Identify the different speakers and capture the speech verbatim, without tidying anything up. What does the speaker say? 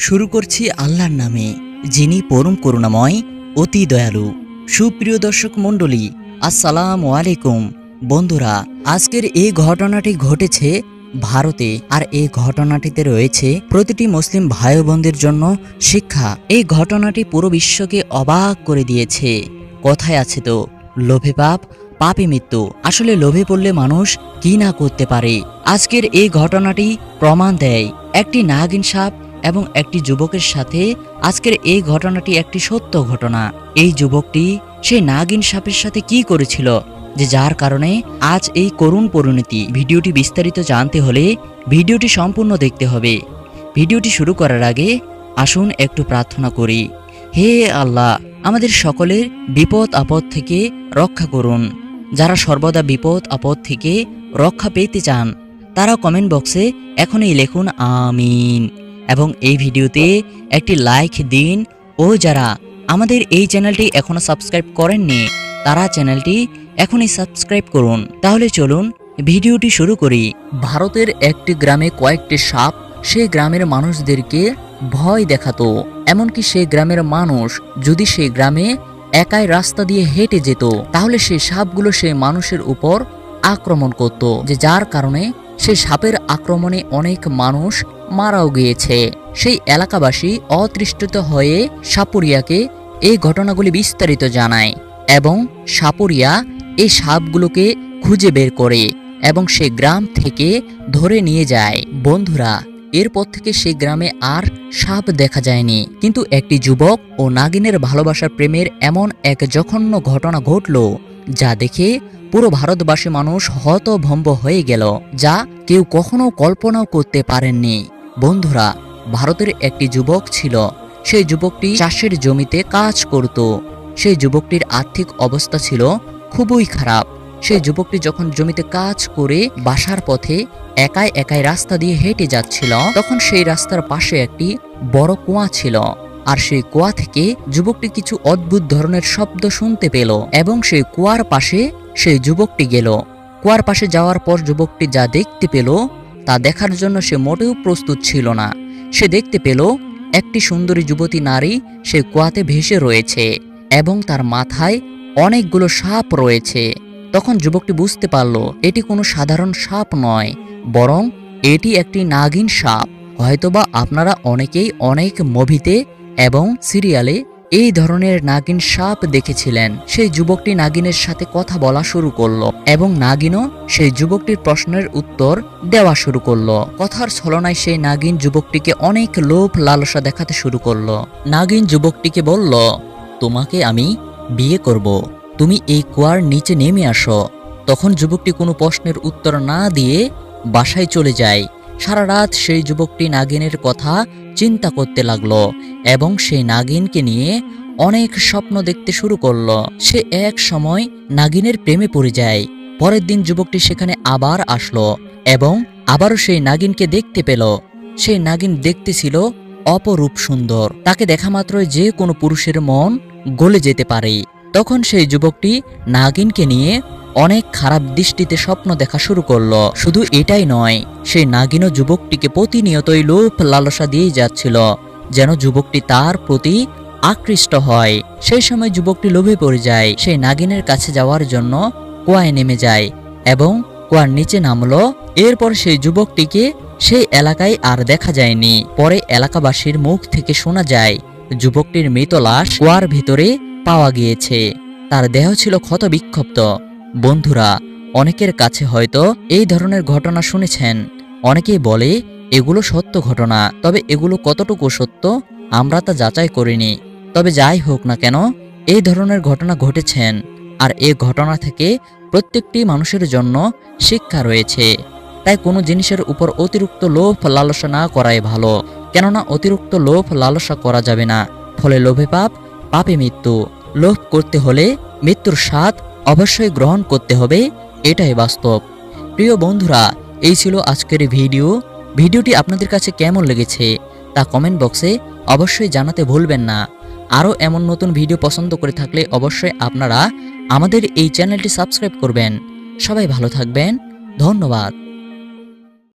Speaker 1: শুরু করছি আল্লাহর নামে, যিনি পরম করুণাময়, অতি দয়ালু। সুপ্রিয় দর্শক মণ্ডলী, আসসালামু আলাইকুম। বন্ধুরা, আজকের এই ঘটনাটি ঘটেছে ভারতে, আর এই ঘটনাটিতে রয়েছে প্রতিটি মুসলিম ভাই বোনদের জন্য শিক্ষা। এই ঘটনাটি পুরো বিশ্বকে অবাক করে দিয়েছে। কথায় আছে তো, লোভে পাপ, পাপে মৃত্যু। আসলে লোভে পড়লে মানুষ কি না করতে পারে। আজকের এই ঘটনাটি প্রমাণ দেয়। একটি নাগিন সাপ এবং একটি যুবকের সাথে আজকের এই ঘটনাটি একটি সত্য ঘটনা। এই যুবকটি সেই নাগিন সাপের সাথে কি করেছিল যে যার কারণে আজ এই করুণ পরিণতি। ভিডিওটি বিস্তারিত জানতে হলে ভিডিওটি সম্পূর্ণ দেখতে হবে। ভিডিওটি শুরু করার আগে আসুন একটু প্রার্থনা করি। হে আল্লাহ, আমাদের সকলের বিপদ আপদ থেকে রক্ষা করুন। যারা সর্বদা বিপদ আপদ থেকে রক্ষা পেতে চান তারা কমেন্ট বক্সে এখনই লিখুন আমিন, এবং এই ভিডিওতে একটি লাইক দিন। ও যারা আমাদের এই চ্যানেলটি এখনো সাবস্ক্রাইব করেননি তারা চ্যানেলটি এখনই সাবস্ক্রাইব করুন। তাহলে চলুন ভিডিওটি শুরু করি। ভারতের একটি গ্রামে কয়েকটি সাপ সেই গ্রামের মানুষদেরকে ভয় দেখাতো। এমনকি সেই গ্রামের মানুষ যদি সেই গ্রামে একাই রাস্তা দিয়ে হেঁটে যেত তাহলে সেই সাপগুলো সেই মানুষের উপর আক্রমণ করত, যে যার কারণে সেই সাপের আক্রমণে অনেক মানুষ মারাও গিয়েছে। সেই এলাকাবাসী অতৃষ্টিত হয়ে সাপুরিয়াকে এই ঘটনাগুলি বিস্তারিত জানায় এবং সাপুরিয়া এই সাপগুলোকে খুঁজে বের করে এবং সে গ্রাম থেকে ধরে নিয়ে যায়। বন্ধুরা, এরপর থেকে সেই গ্রামে আর সাপ দেখা যায়নি। কিন্তু একটি যুবক ও নাগিনের ভালোবাসার প্রেমের এমন এক জঘন্য ঘটনা ঘটল যা দেখে পুরো ভারতবাসী মানুষ হতভম্ব হয়ে গেল, যা কেউ কখনো কল্পনাও করতে পারেননি। বন্ধুরা, ভারতের একটি যুবক ছিল। সেই যুবকটি চাষের জমিতে কাজ করত। সেই যুবকটির আর্থিক অবস্থা ছিল খুবই খারাপ। সেই যুবকটি যখন জমিতে কাজ করে বাসার পথে একাই একাই রাস্তা দিয়ে হেঁটে যাচ্ছিল, তখন সেই রাস্তার পাশে একটি বড় কুয়া ছিল। আর সেই কুয়া থেকে যুবকটি কিছু অদ্ভুত ধরনের শব্দ শুনতে পেল এবং সেই কুয়ার পাশে সেই যুবকটি গেল। কুয়ার পাশে যাওয়ার পর যুবকটি যা দেখতে পেল তা দেখার জন্য সে মোটেও প্রস্তুত ছিল না। সে দেখতে পেল একটি সুন্দরী যুবতী নারী সে কুয়াতে ভেসে রয়েছে এবং তার মাথায় অনেকগুলো সাপ রয়েছে। তখন যুবকটি বুঝতে পারল এটি কোনো সাধারণ সাপ নয়, বরং এটি একটি নাগিন সাপ। হয়তোবা আপনারা অনেকেই অনেক মুভিতে এবং সিরিয়ালে এই ধরনের নাগিন সাপ দেখেছিলেন। সেই যুবকটি নাগিনের সাথে কথা বলা শুরু করলো এবং নাগিনও সেই যুবকটির প্রশ্নের উত্তর দেওয়া শুরু করলো। কথার ছলনায় সেই নাগিন যুবকটিকে অনেক লোভ লালসা দেখাতে শুরু করলো। নাগিন যুবকটিকে বলল, তোমাকে আমি বিয়ে করব, তুমি এই কুয়ার নিচে নেমে আসো। তখন যুবকটি কোনো প্রশ্নের উত্তর না দিয়ে বাসায় চলে যায়। সারা রাত সেই যুবকটি নাগিনের কথা চিন্তা করতে লাগলো এবং সেই নাগিনকে নিয়ে অনেক স্বপ্ন দেখতে শুরু করলো। সে এক সময় নাগিনের প্রেমে পড়ে যায়। পরের দিন যুবকটি সেখানে আবার আসলো এবং আবারও সেই নাগিনকে দেখতে পেল। সেই নাগিন দেখতে ছিল অপরূপ সুন্দর। তাকে দেখা মাত্রই যে কোনো পুরুষের মন গলে যেতে পারে। তখন সেই যুবকটি নাগিনকে নিয়ে অনেক খারাপ দৃষ্টিতে স্বপ্ন দেখা শুরু করলো। শুধু এটাই নয়, সেই নাগিনও যুবকটিকে প্রতিনিয়তই লোভ লালসা দিয়ে যাচ্ছিল যেন যুবকটি তার প্রতি আকৃষ্ট হয়। সেই সময় যুবকটি লোভে পড়ে যায়। সেই নাগিনের কাছে যাওয়ার জন্য কুয়ায় নেমে যায় এবং কুয়ার নিচে নামলো। এরপর সেই যুবকটিকে সেই এলাকায় আর দেখা যায়নি। পরে এলাকাবাসীর মুখ থেকে শোনা যায় যুবকটির মৃত লাশ কুয়ার ভিতরে পাওয়া গিয়েছে। তার দেহ ছিল ক্ষত বিক্ষিপ্ত। বন্ধুরা, অনেকের কাছে হয়তো এই ধরনের ঘটনা শুনেছেন। অনেকেই বলে এগুলো সত্য ঘটনা, তবে এগুলো কতটুকু সত্য আমরা তা যাচাই করিনি। তবে যাই হোক না কেন, এই ধরনের ঘটনা ঘটেছেন, আর এই ঘটনা থেকে প্রত্যেকটি মানুষের জন্য শিক্ষা রয়েছে। তাই কোনো জিনিসের উপর অতিরিক্ত লোভ লালসা না করাই ভালো, কেননা অতিরিক্ত লোভ লালসা করা যাবে না। ফলে লোভে পাপ, পাপে মৃত্যু। লোভ করতে হলে মৃত্যুর স্বাদ অবশ্যই গ্রহণ করতে হবে, এটাই বাস্তব। প্রিয় বন্ধুরা, এই ছিল আজকের ভিডিও। ভিডিওটি আপনাদের কাছে কেমন লেগেছে তা কমেন্ট বক্সে অবশ্যই জানাতে ভুলবেন না। আরও এমন নতুন ভিডিও পছন্দ করে থাকলে অবশ্যই আপনারা আমাদের এই চ্যানেলটি সাবস্ক্রাইব করবেন। সবাই ভালো থাকবেন, ধন্যবাদ।